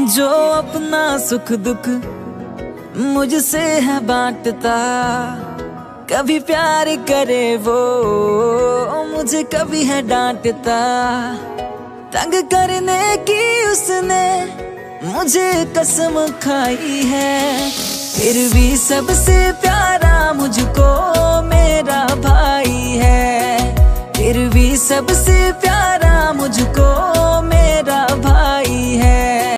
जो अपना सुख दुख मुझसे है बांटता, कभी प्यार करे वो मुझे कभी है डांटता। तंग करने की उसने मुझे कसम खाई है, फिर भी सबसे प्यारा मुझको मेरा भाई है। फिर भी सबसे प्यारा मुझको